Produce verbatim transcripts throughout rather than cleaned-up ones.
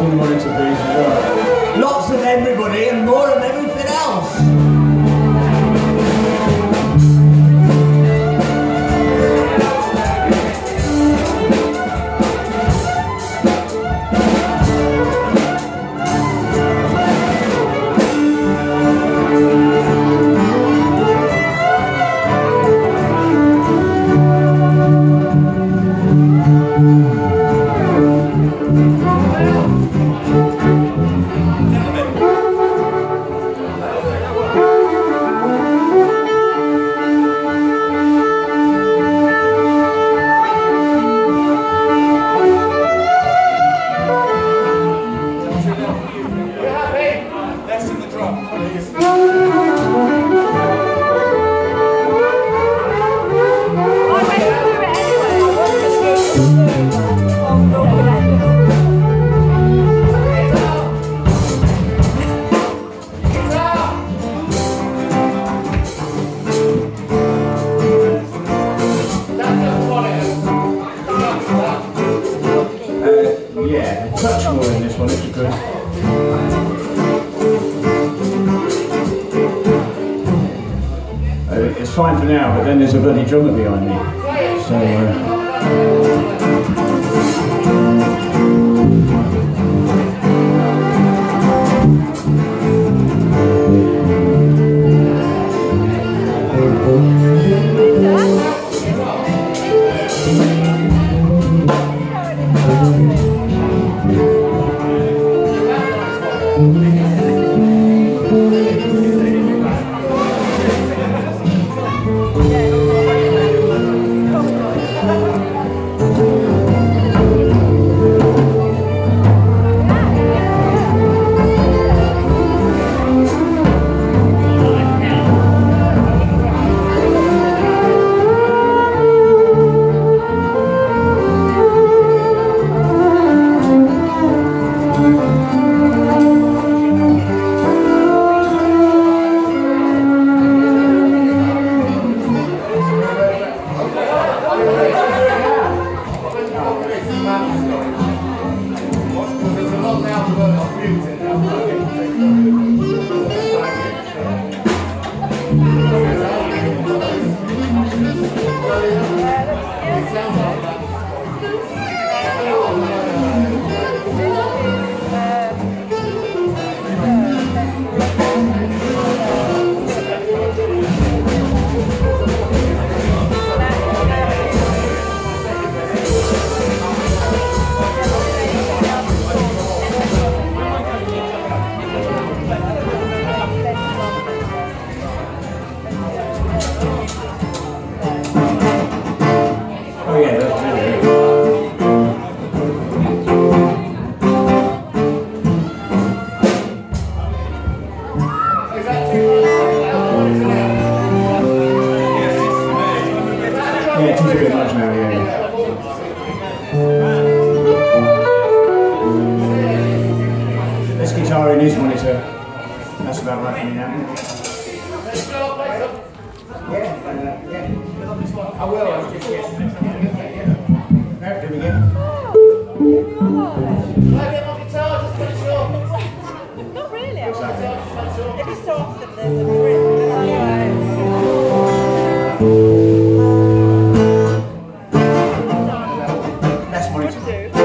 in the monitor, please, as well. Lots of everybody and more of everything else. Touch more in this one if you could. Uh, it's fine for now, but then there's a bloody drummer behind me. So. Uh, In his monitor. That's about right for me now. Yeah, uh, yeah. I will, I was just yes. No, do it again. Not really. Exactly. Every so often there's a rhythm. That's monitor.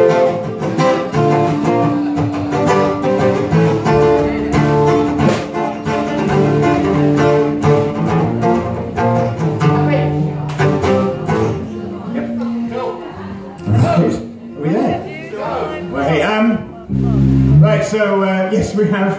So, uh, yes, we have,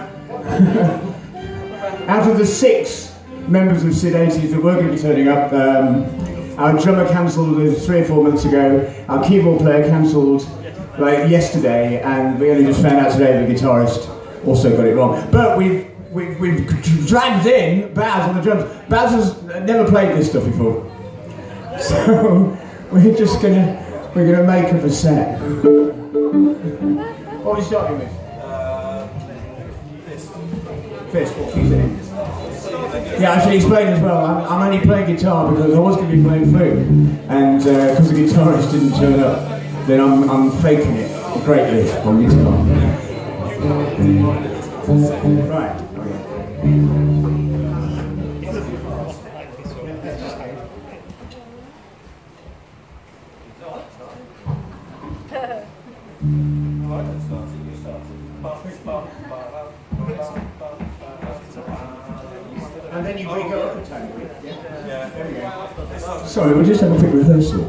out of the six members of D eighties that were going to be turning up, um, our drummer cancelled three or four months ago, our keyboard player cancelled like yesterday, and we only just found out today the guitarist also got it wrong. But we've, we've, we've dragged in Baz on the drums. Baz has never played this stuff before. So, we're just going to, we're going to make up a set. What are we starting with? Fist, what keys it in? Yeah, I should explain as well. I'm, I'm only playing guitar because I was going to be playing flute, and because uh, the guitarist didn't turn up, then I'm, I'm faking it greatly on guitar. Right, okay. And then you break it up a tiny bit. Yeah. There we go. Sorry, we'll just have a quick rehearsal.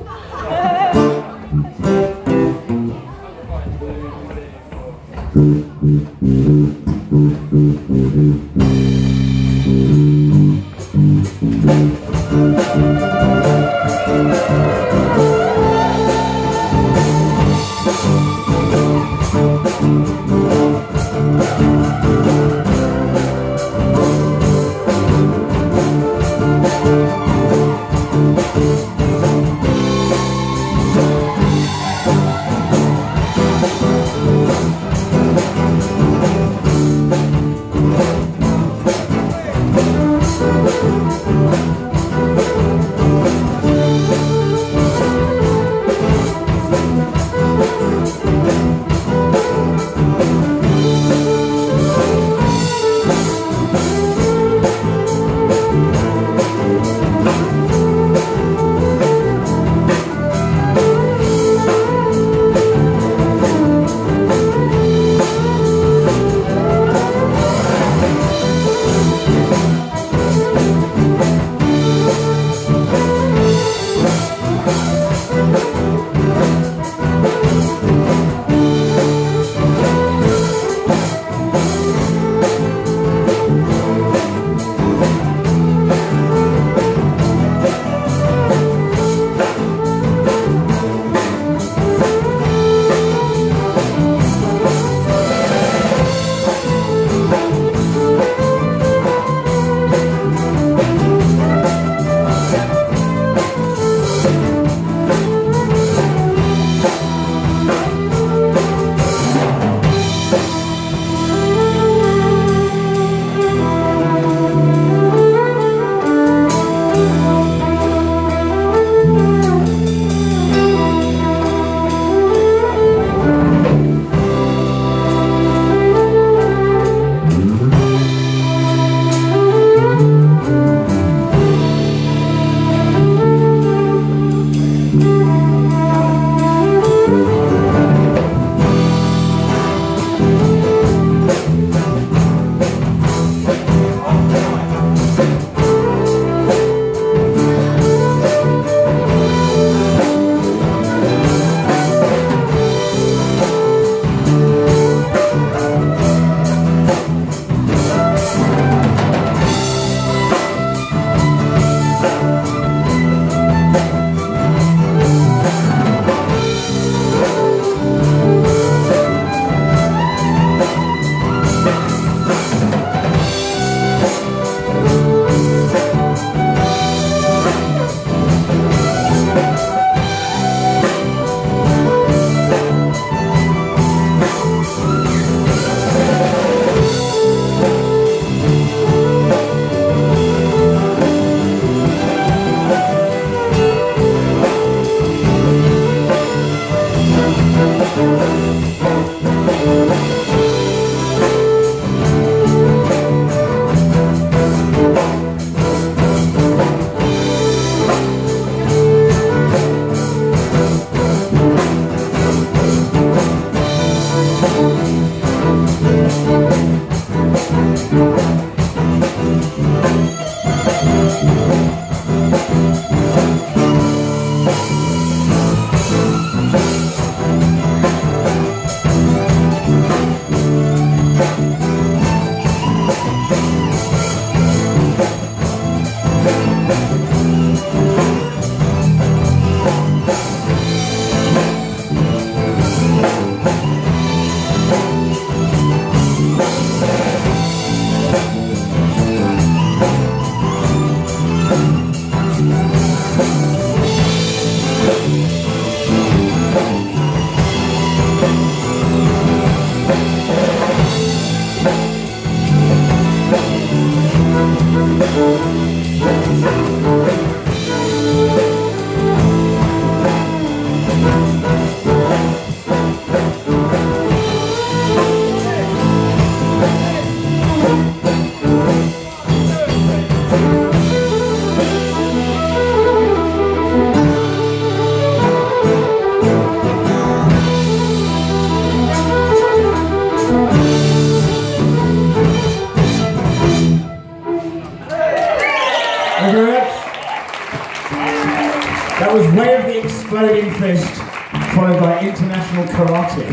swinging fist, followed by international karate.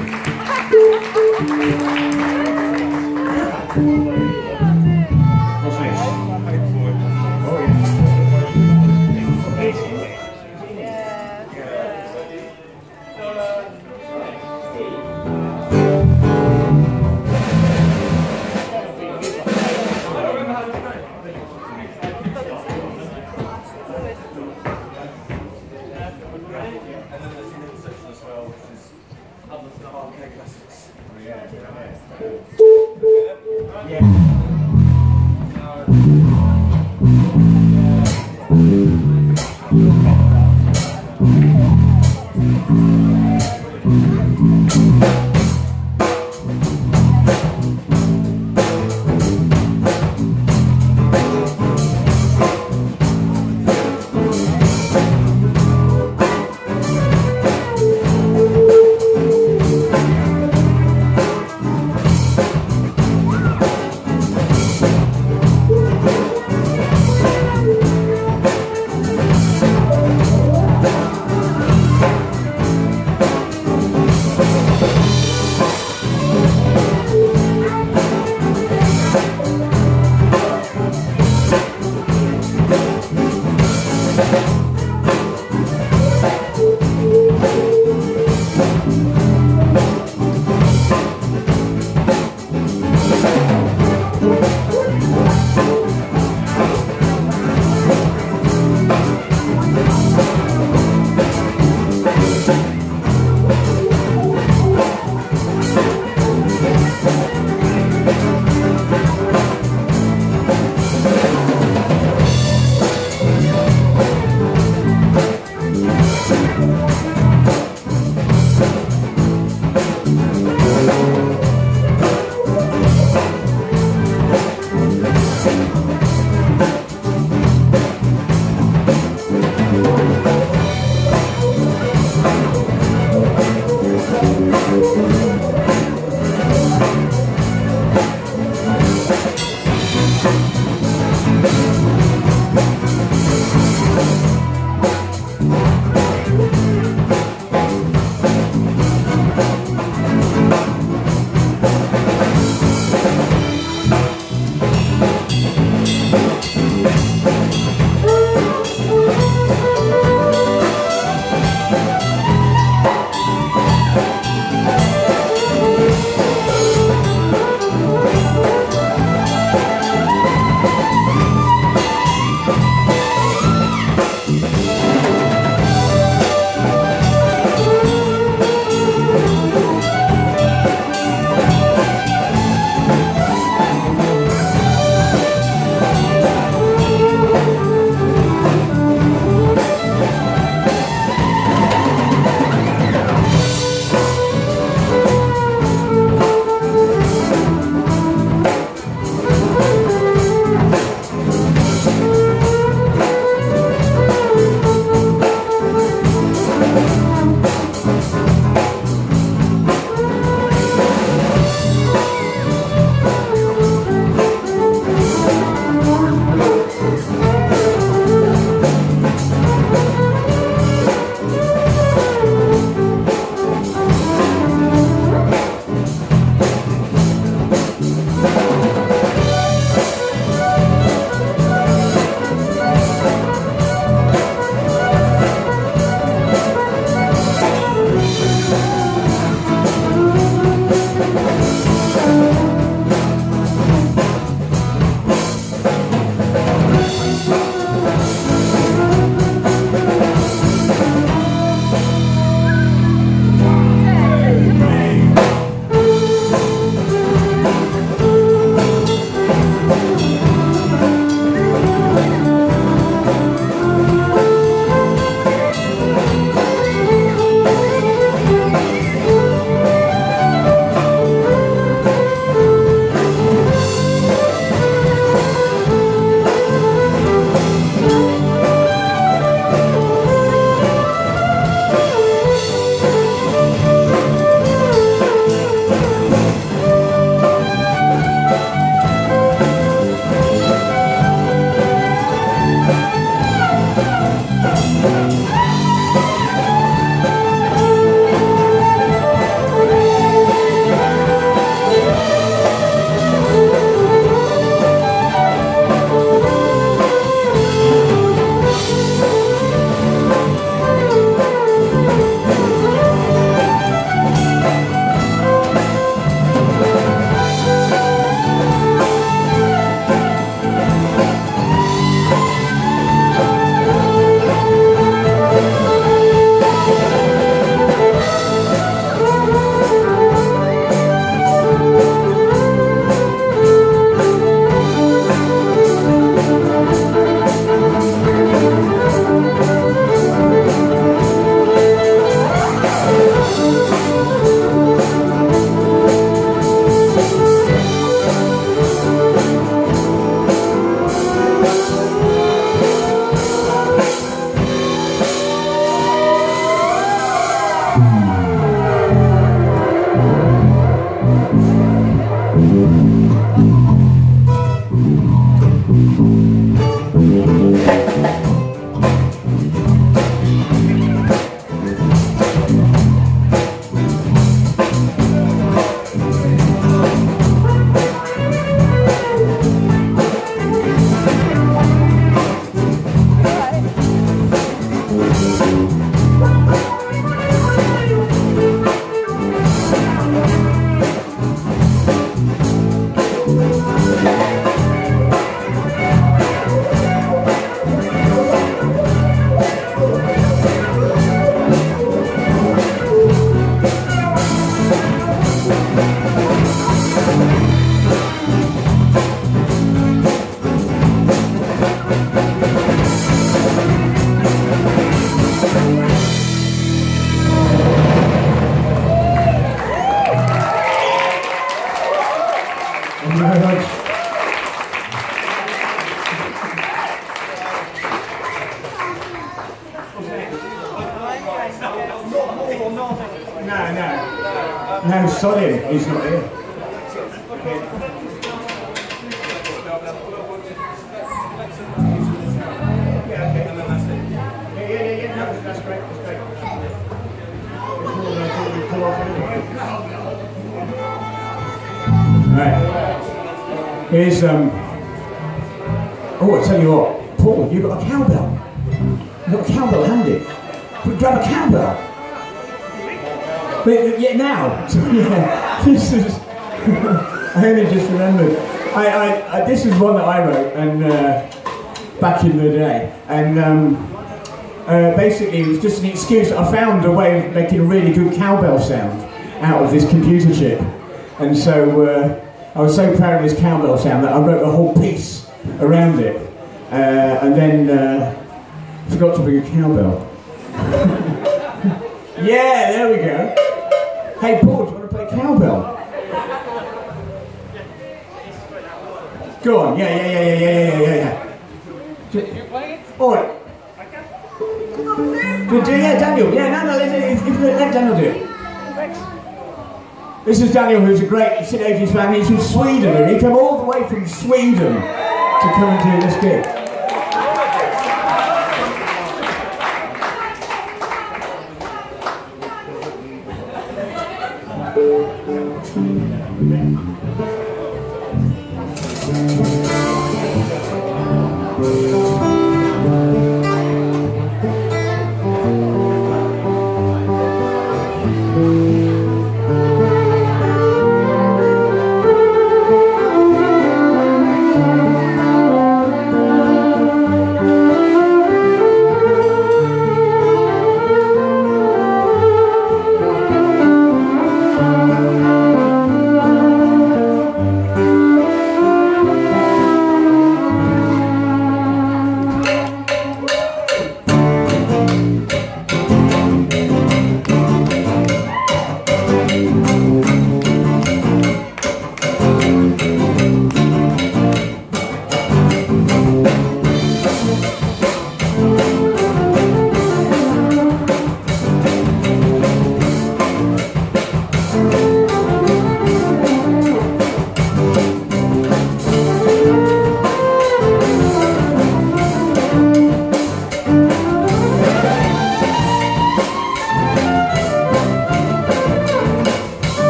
What's next? Oh No, no. No, Solid is not here. Okay. Yeah, okay. Yeah, yeah, yeah, yeah, no, that's great, that's great. It's more than I thought we'd pull off anyway. Right. Here's, um... oh, I tell you what, Paul, you've got a cowbell. You've got a cowbell handy. Grab a cowbell. But, yeah, now. So, yeah, this is. I only just remembered. I, I, I, this is one that I wrote, and uh, back in the day, and um, uh, basically it was just an excuse. I found a way of making a really good cowbell sound out of this computer chip, and so uh, I was so proud of this cowbell sound that I wrote a whole piece around it, uh, and then uh, forgot to bring a cowbell. Yeah, there we go. Hey Paul, do you want to play cowbell? Go on, yeah, yeah, yeah, yeah, yeah, yeah, yeah, yeah. You play it? Alright. Do, do, yeah, Daniel, yeah, no, no, let, let, let Daniel do it. This is Daniel, who's a great D eighties fan. He's from Sweden, and he came all the way from Sweden to come and do this gig.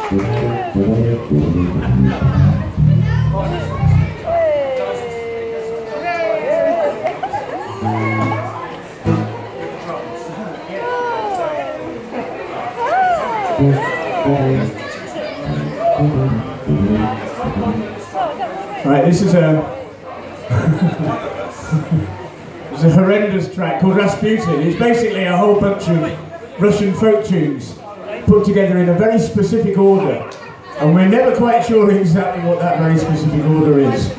Right, this is a it's a horrendous track called Rasputin. It's basically a whole bunch of Russian folk tunes put together in a very specific order, and we're never quite sure exactly what that very specific order is.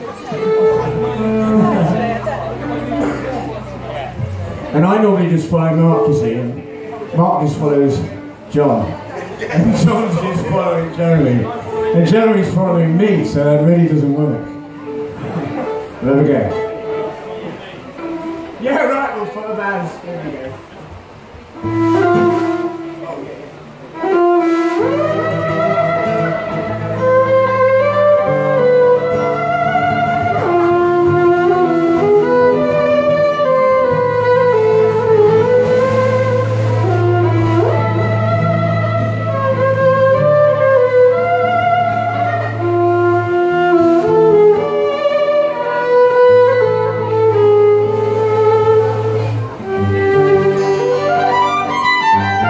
And I normally just follow Mark, you see, and Mark just follows John, and John's just following Jeremy, and Jeremy's following me, so that really doesn't work. There we go. Yeah, right, we'll follow bands. There we go. Thank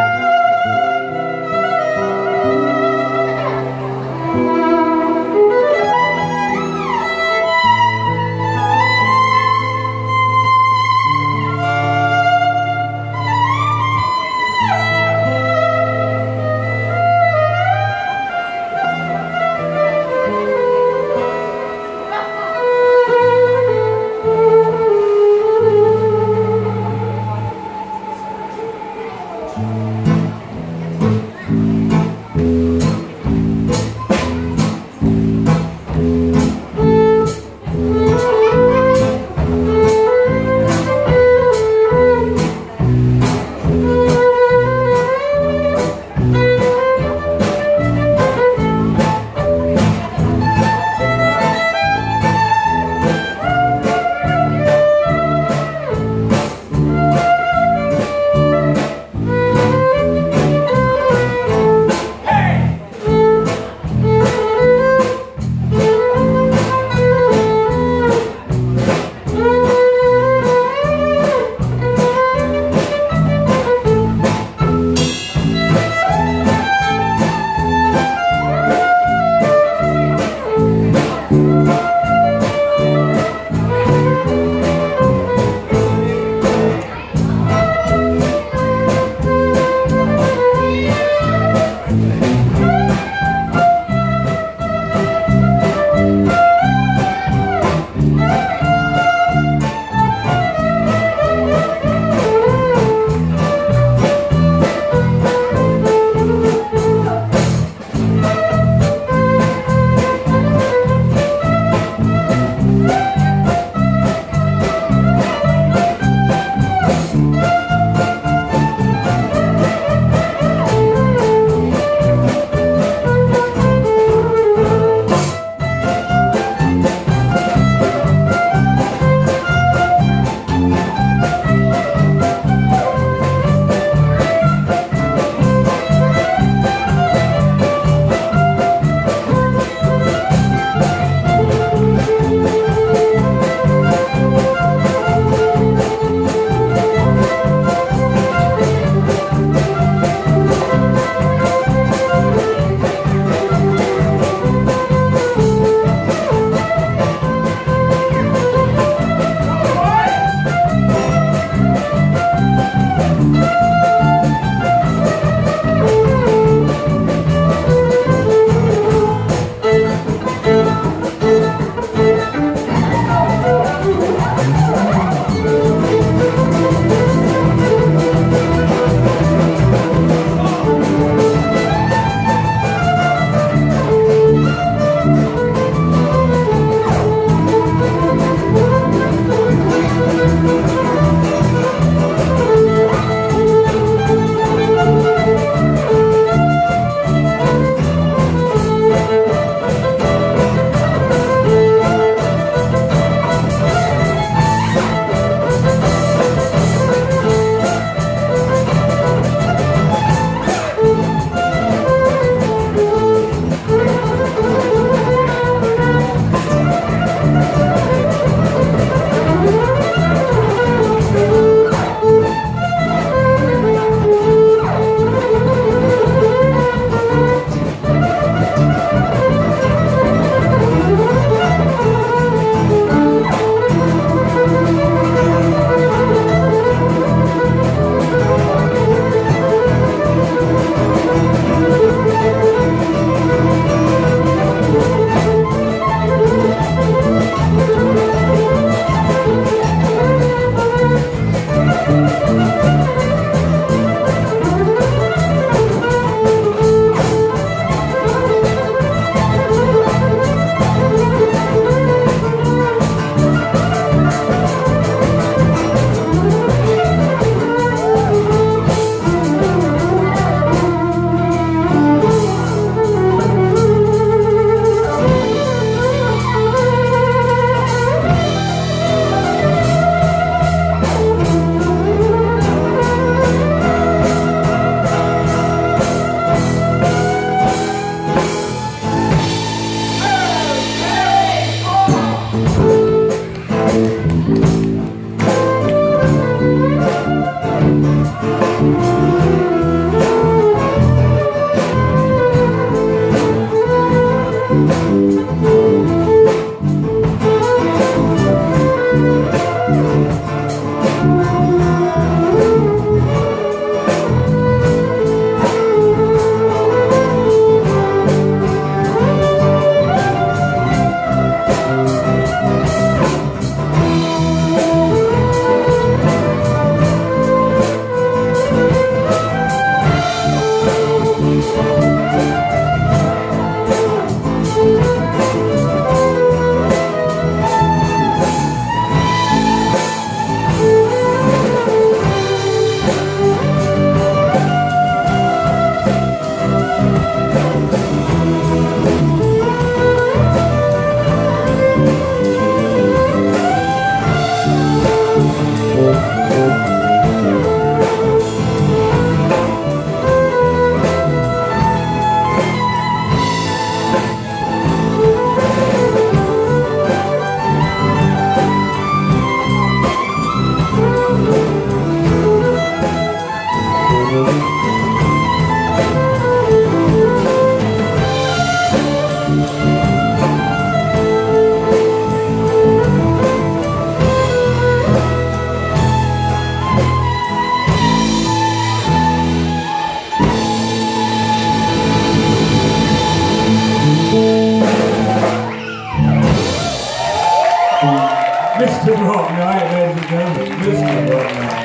Mr. Rock Night, ladies and gentlemen. Mister Rock Night.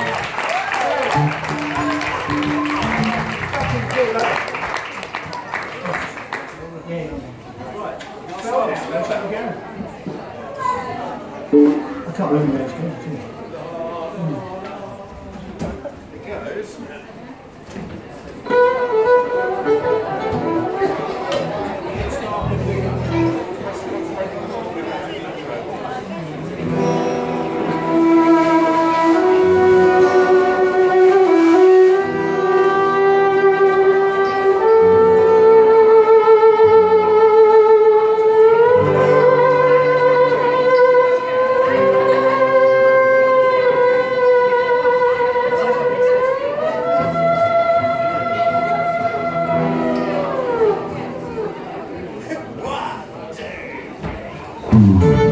I can't remember where it's going to. Mm-hmm.